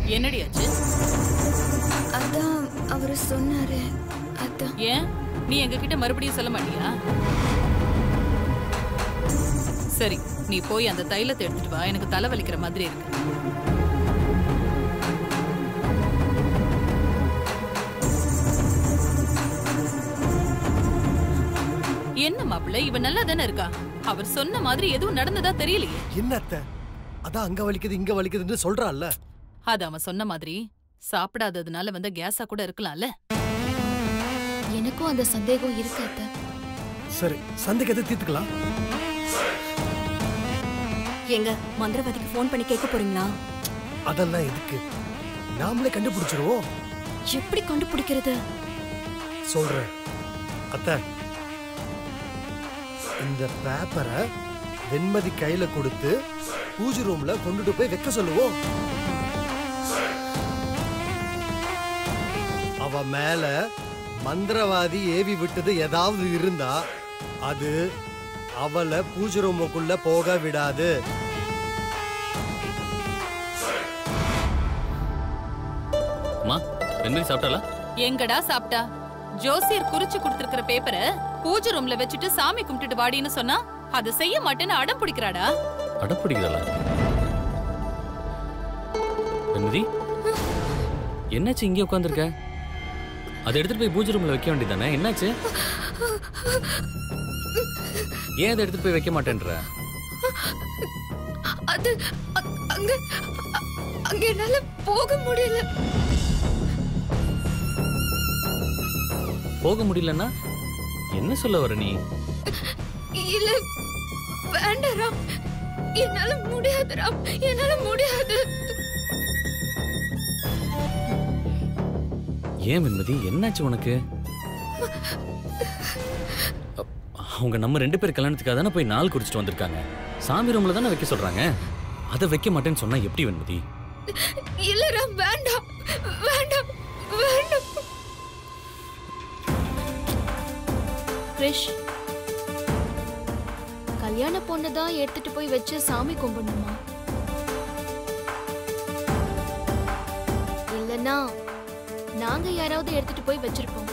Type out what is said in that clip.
என்னடி ஆச்சு? அதான் அவரு சொன்னாரு. அதான். ஏன் நீ எங்ககிட்ட மறுபடியும் சொல்ல மாட்டியா? சரி, நீ போய் அந்த தைலத்தை எடுத்துட்டு வா. எனக்கு தலை வலிக்கிற மாதிரி இருக்கு. என்ன மாப்பிள்ளை, இவன் நல்லா தானே இருக்கா? அவர் சொன்ன மாதிரி எதுவும் நடந்ததா தெரியலையே. என்ன அத்தை, அதான் அங்க வலிக்குது இங்க வலிக்குதுன்னு சொல்றான்ல. அது அவன் சொன்ன மாதிரி சாப்பிடாததுனால வந்த கேஸா கூட இருக்கலாம்ல. எனக்கும் அந்த சந்தேகம் இருக்கு அத்தை. சரி, சந்தேகத்தை தீர்த்துக்கலாம். எங்க மந்திரவாதிக்கு போன் பண்ணி கேட்க போறீங்களா? அதெல்லாம் எதுக்கு, நாமளே கண்டுபிடிச்சிருவோம். எப்படி கண்டுபிடிக்கிறது? சொல்றேன் அத்தை. இந்த பேப்பரை வெண்மதி கையில கொடுத்து பூஜை ரூம்ல கொண்டுட்டு போய் வைக்க சொல்லுவோம். அவ மேல மந்திரவாதி ஏவி விட்டது ஏதாவது இருந்தா அது அவளை பூஜை ரூமுக்குள்ள போக விடாது. எங்கடா சாப்பிட்டா? ஜோசியர் குறிச்சு கொடுத்திருக்கிற பேப்பரை பூஜை ரூம்ல வச்சுட்டு சாமி கும்பிட்டுட்டு வாடின்னு சொன்னா அதை செய்ய மாட்டேன்னு அடம் பிடிக்கிறாடா. அடம் பிடிக்கிறாளா? வெண்மதி, என்னாச்சு இங்கே உட்காந்துருக்க? அதை எடுத்துட்டு போய் பூஜை ரூம்ல வைக்க வேண்டியதானே? என்னாச்சு? ஏன் அதை எடுத்துட்டு போய் வைக்க மாட்டேன்ற? அது அங்க அங்க என்னால போக முடியல. போக முடியலன்னா என்ன சொல்ல வர நீ? இல்ல வேண்டாம் ராம், என்னால முடியாது ராம், என்னால முடியாது. ஏன் வெண்மதி, என்னாச்சு உனக்கு? அவங்க நம்ம 2 பேர் கல்யாணத்துக்காக தானே போய் நாள் குறிச்சிட்டு வந்திருக்காங்க. சாமி ரூம்ல தானே வைக்க சொல்றாங்க. அதை வைக்க மாட்டேன்னு சொன்னா எப்படி வெண்மதி? இல்ல ராம், வேண்டாம் வேண்டாம் வேண்டாம். கிரிஷ், கல்யாண பொண்ணு தான் எடுத்துட்டு போய் வச்சு சாமி கும்பிடணுமா? இல்லனா நாங்க யாராவது எடுத்துட்டு போய் வச்சிருப்போம்.